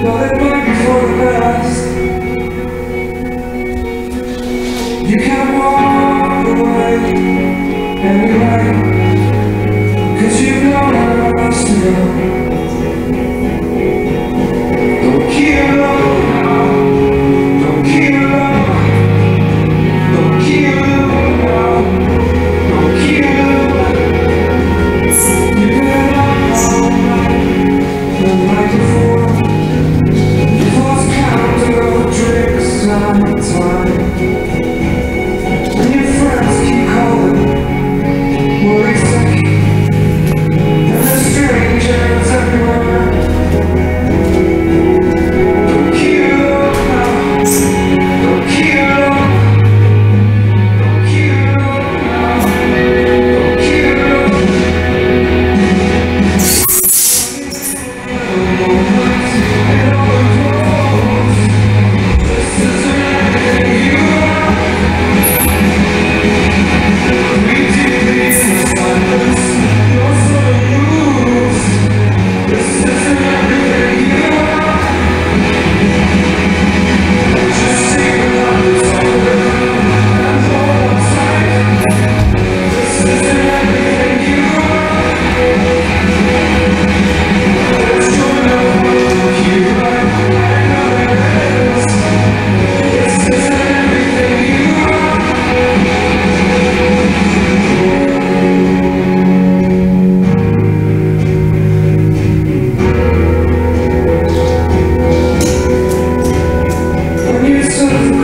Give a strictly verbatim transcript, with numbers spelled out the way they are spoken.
but it might be for the best. You can't walk away anyway, 'cause you've nowhere else to go. Don't keep it up now, don't keep it up, don't keep it up now, don't keep it up. You've been up all night, the night before. You've lost count of the drinks and time. Sort of